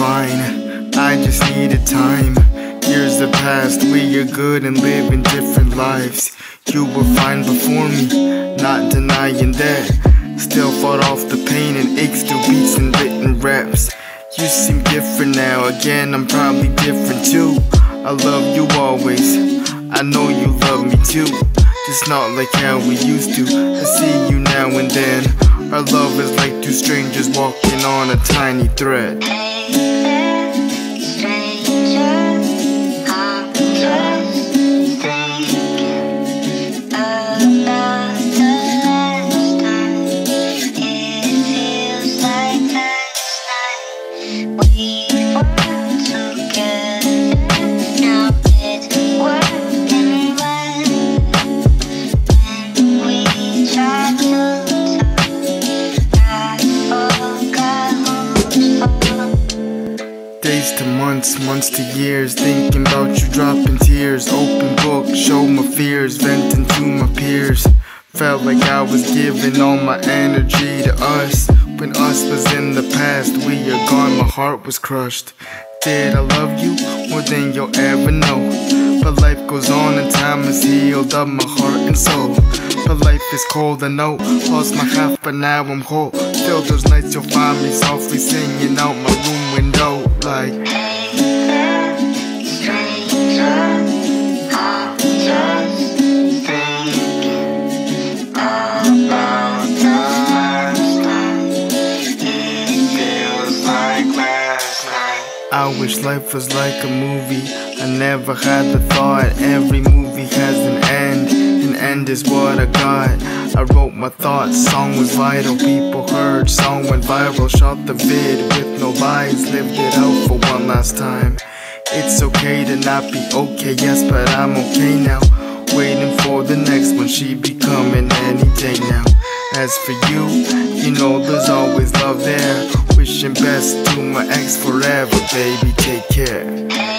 fine, I just needed time. Years have passed, we are good and living different lives. You were fine before me, not denying that. Still fought off the pain and aches through beats and written raps. You seem different now, again I'm probably different too. I love you always, I know you love me too. Just not like how we used to. I see you now and then. Our love is like two strangers walking on a tiny thread. Days to months, months to years, thinking about you, dropping tears. Open book, show my fears, venting to my peers. Felt like I was giving all my energy to us. When us was in the past, we are gone, my heart was crushed. Did I love you more than you'll ever know? But life goes on and time has healed up my heart and soul. But life is cold, I know. Lost my half, but now I'm whole. Still those nights you'll find me softly singing out my room window like, hey, stranger, I'm just thinking about the last time. It feels like last night. I wish life was like a movie. I never had the thought every movie has an end. An end is what I got. I wrote my thoughts, song was vital. People heard, song went viral. Shot the vid with no lies, lived it out for one last time. It's okay to not be okay, yes, but I'm okay now. Waiting for the next one, she be coming any day now. As for you, you know there's always love there. Wishing best to my ex forever, baby, take care.